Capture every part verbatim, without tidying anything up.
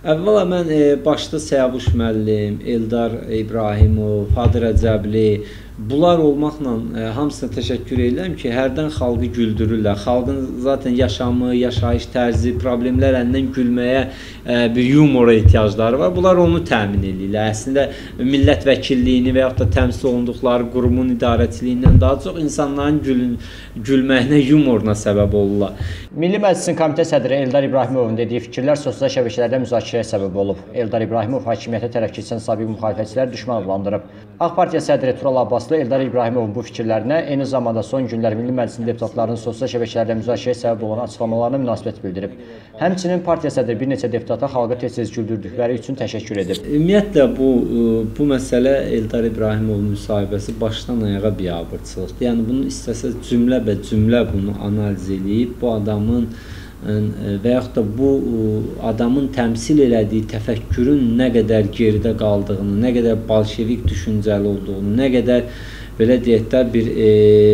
Əvvəla mən e, başda Səyavuş müəllim, Eldar İbrahimov, Hadi Rəcəbli, bunlar olmaqla e, hamısına təşəkkür edirəm ki, hərdən xalqı güldürürlər. Xalqın zaten yaşamı, yaşayış tərzi, problemlər əlindən gülməyə e, bir yumora ehtiyacları var. Bunlar onu təmin edirlər. Əslində millət vəkilliyini və yaxud da təmsil olunduqları qurumun idarəçiliyindən daha çox insanların gülün, gülməyinə, yumoruna səbəb olurlar. Milli Məclisin komitə sədri Eldar İbrahimovun dediyi fikirlər sosial şəbəkələrdə müzakirəyə səbəb olub. Eldar İbrahimov hakimiyyətə tərəf keçən sabiq müxalifətçiləri düşman adlandırıb. Ağ Partiya sədri Tural Abbaslı Eldar İbrahimovun bu fikirlərinə eyni zamanda son günlər Milli Məclisin deputatlarının sosial şəbəkələrdə müzakirəyə səbəb olan açıqlamalarına münasibət bildirib. Həmçinin partiya sədri bir neçə deputata xalqı tez-tez güldürdükləri üçün təşəkkür edib. Ümumiyyətlə bu bu məsələ Eldar İbrahimovun müsahibəsi başdan ayağa biabırçılıqdır. Yəni bunu istəsə cümlə bə cümlə bunu analiz edib bu adamın və yaxud da bu adamın təmsil elədiyi təfəkkürün nə qədər geridə qaldığını, nə qədər bolşevik düşüncəli olduğunu, nə qədər belə deyək də bir e,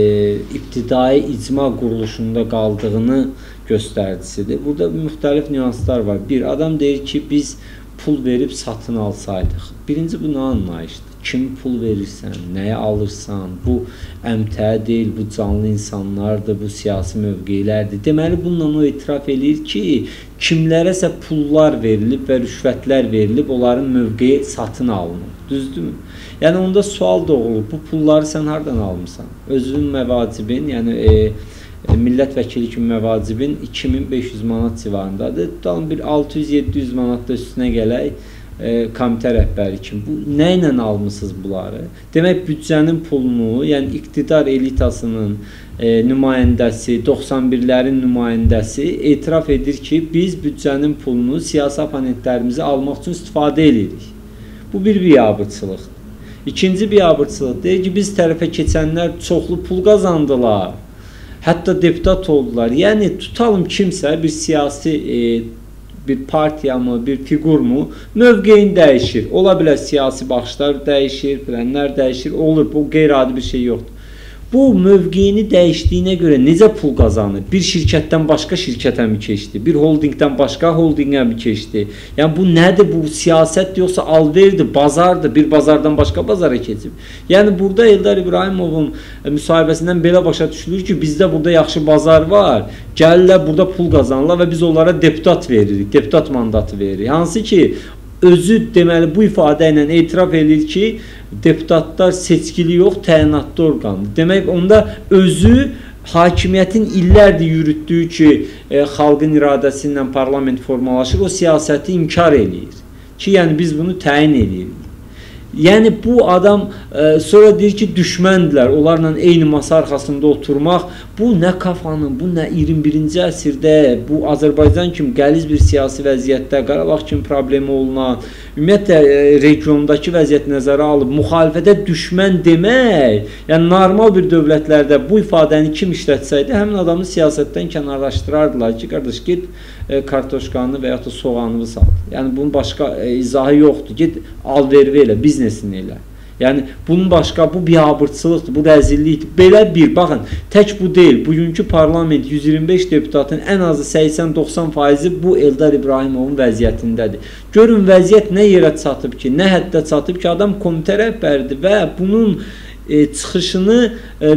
ibtidai icma quruluşunda qaldığını göstəricisidir. Burada müxtəlif nüanslar var. Bir adam deyir ki, biz pul verib satın alsaydıq. Birinci bu nə anlayışdır? Kim pul verirsən, nəyə alırsan, bu əmtə deyil, bu canlı insanlardır, bu siyasi mövqelərdir. Deməli, bununla o etiraf edir ki, kimlərəsə pullar verilib və rüşvətlər verilib, onların mövqeyi satın alınır. Düzdürmü? Yəni, onda sual doğulur, bu pulları sən hardan almışsan? Özünün məvacibin, yəni e, millət vəkili kimi məvacibin iki min beş yüz manat civarındadır. Tutalım bir altı yüz yeddi yüz manat da üstünə gələk. E, komitə rəhbəri kimi. Bu, nə ilə almışsınız bunları? Demək, büdcənin pulunu, yəni iqtidar elitasının e, nümayəndəsi, doxsan birlərin nümayəndəsi etiraf edir ki, biz büdcənin pulunu siyasi oponentlərimizi almaq üçün istifadə edirik. Bu bir biabırçılıqdır. İkinci biabırçılıq deyir ki, biz tərəfə keçənlər çoxlu pul qazandılar, hətta deputat oldular. Yəni, tutalım kimsə bir siyasi e, bir partiya mı, bir figur mu, mövqeyin dəyişir. Ola bilər siyasi baxışlar dəyişir, bilənlər dəyişir, olur. Bu qeyri-adi bir şey yoxdur. Bu mövqeyini dəyişdiyinə görə necə pul qazanır? Bir şirkətdən başqa şirkətə mi keçdi? Bir holdingdən başqa holdingə mi keçdi? Yəni bu nədir? Bu siyasətdir, yoxsa alverdir, bazardır, bir bazardan başqa bazara keçib. Yəni burada Eldar İbrahimovun müsahibəsindən belə başa düşülür ki, bizdə burada yaxşı bazar var, gəlirlər burada pul qazanırlar və biz onlara deputat veririk, deputat mandatı veririk. Hansı ki, özü deməli bu ifadə ilə etiraf edir ki, deputatlar seçkili yox, təyinatlı orqandır. Demək, onda özü hakimiyyətin illərdir yürütdüyü ki, e, xalqın iradəsi ilə parlament formalaşır, o siyasəti inkar edir ki, yəni biz bunu təyin edirik. Yəni bu adam e, sonra deyir ki, düşməndilər, onlarla eyni masa arxasında oturmaq, bu nə kafanın, bu nə iyirmi birinci əsrdə, bu Azərbaycan kimi qəliz bir siyasi vəziyyətdə, Qarabağ kimi problemi olunan, ümumiyyətlə e, regiondakı vəziyyət nəzərə alıb, müxalifətə düşmən demək, yəni normal bir dövlətlərdə bu ifadəni kim işlətsəydi, həmin adamı siyasətdən kənarlaşdırardılar ki, qardaş, get e, kartoşkanı və yaxud da soğanını sat. Yəni bunun başqa e, izahı yoxdur, get al-vervi elə, biznesini elə. Yəni, bunun başqa, bu biabırçılıqdır, bu rəzillikdir. Belə bir, baxın, tək bu deyil, bugünkü parlament yüz iyirmi beş deputatın ən azı səksən doxsan faizi bu Eldar İbrahimovun vəziyyətindədir. Görün, vəziyyət nə yerə çatıb ki, nə həddə çatıb ki, adam komitə rəhbəridir və bunun e, çıxışını e,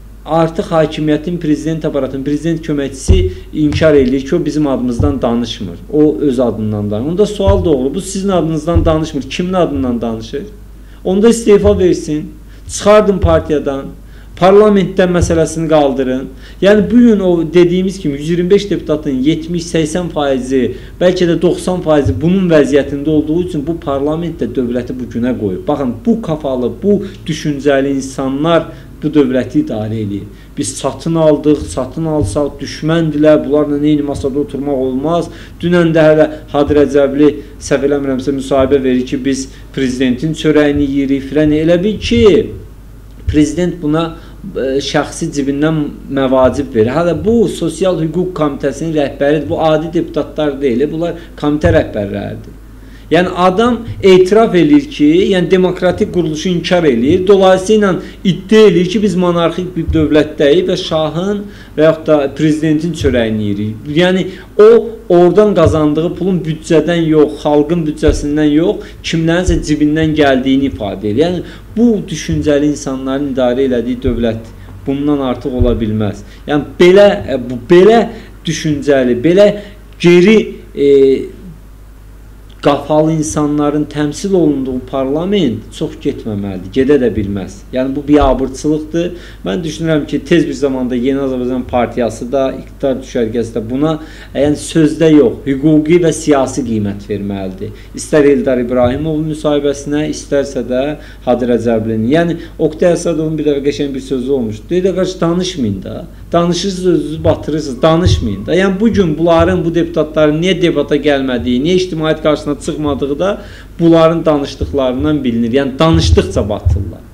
artıq hakimiyyətin, prezident aparatının, prezident köməkçisi inkar edir ki, o bizim adımızdan danışmır. O öz adından danışır. Onda sual doğru, bu sizin adınızdan danışmır. Kimin adından danışır? Onda istefa versin, çıxardın partiyadan, parlamentdən məsələsini qaldırın. Yəni, bugün o dediyimiz kimi yüz iyirmi beş deputatın yetmiş səksən faizi, bəlkə də doxsan faizi bunun vəziyyətində olduğu üçün bu parlament də dövləti bu günə qoyub. Baxın, bu kafalı, bu düşüncəli insanlar bu dövləti idarə edir. Biz satın aldıq, satın alsaq, düşməndilər, bunlarla eyni masada oturmaq olmaz. Dünən də hələ Hadi Rəcəbli səhv eləmirəmsə müsahibə verir ki, biz prezidentin çörəyini yeyirik filan. Elə bil ki, prezident buna e, şəxsi cibindən məvacib verir. Hələ bu Sosial Hüquq Komitəsinin rəhbəridir, bu adi deputatlar deyil, bunlar komitə rəhbərləridir. Yəni adam etiraf eləyir ki, yəni demokratik quruluşu inkar eləyir. Dolayısıyla iddia eləyir ki, biz monarxik bir dövlətdəyik və şahın və yaxud da prezidentin çörəyini yeyirik. Yəni o oradan qazandığı pulun büdcədən yox, xalqın büdcəsindən yox, kimlərinsə cibindən gəldiyini ifadə edir. Yəni bu düşüncəli insanların idarə elədiyi dövlət bundan artıq ola bilməz. Yəni belə bu belə düşüncəli, belə geri e, qafalı insanların təmsil olunduğu parlament çox getməməlidir, gedə də bilməz. Yəni bu biabırçılıqdır. Mən düşünürəm ki, tez bir zamanda Yeni Azərbaycan Partiyası da, iqtidar düşərgəsi də buna yəni sözdə yox, hüquqi və siyasi qiymət verməlidir. İstər Eldar İbrahimovun müsahibəsinə, istərsə də Hadi Rəcəblinin. Yəni Oqtay Əsədovun bir dəfə qəşəng bir sözü olmuşdu. Deyir də qarşı danışmayın da. Danışırsınız, özünüzü batırırsınız, danışmayın da. Yəni bugün bunların, bu deputatların niyə debata gəlmədiyi, niyə ictimaiyyət qarşısına çıxmadığı da bunların danışdıqlarından bilinir. Yəni danışdıqca batırlar.